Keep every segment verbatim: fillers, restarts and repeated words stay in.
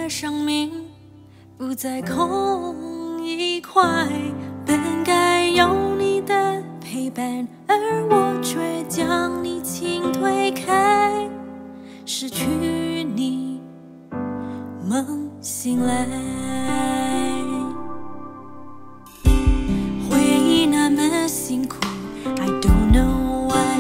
的生命不再空一块，本该有你的陪伴，而我却将你轻推开，失去你，梦醒来。回忆那么辛苦 I don't know why，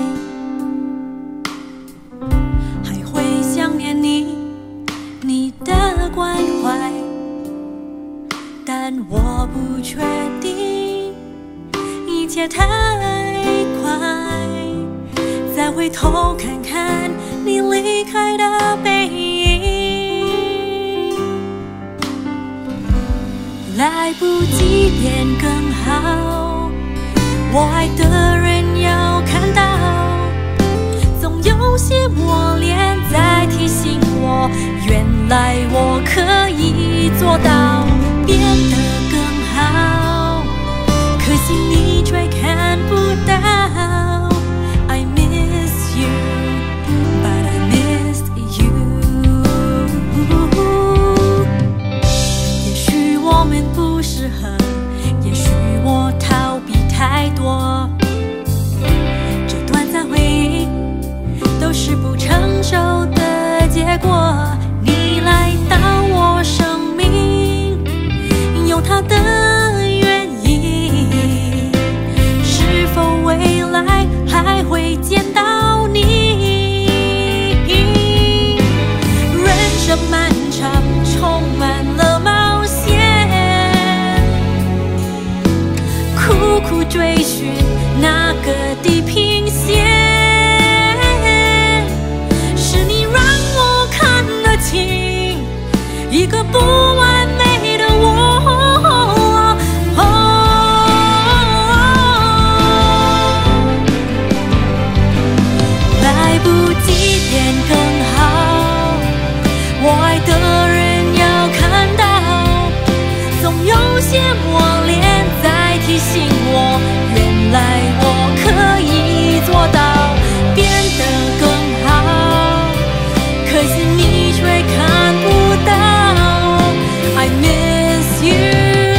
还会想念你，你的关怀，但我不确定一切太快，再回头看看你离开的背影，来不及变更好，我爱的人要看到，总有些磨练在提醒我，原来我可以做到变得更好，可惜你却看不到。 I miss you but I missed you， 也许我们不适合，也许我逃避太多，这短暂回忆都是不成熟的结果。你来到我生命，有它的原因，是否未来还会见到你？人生漫长，充满了冒险，苦苦追寻那个地平线，是你让我看得清一个不完美的我。来不及变更好，我爱的人要看到，总有些磨练在提醒我，原来我可以做到变得更好，可惜你却看不到。I miss you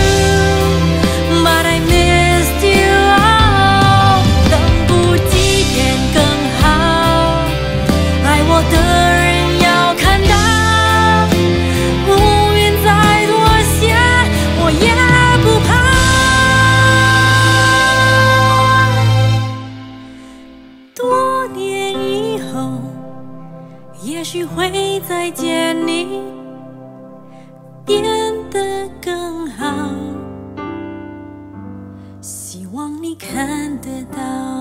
but I missed you， 等不及变更好，爱我的人要看到，乌云再多下我也不怕。多年以后，也许会再见你，变得更好，希望你看得到。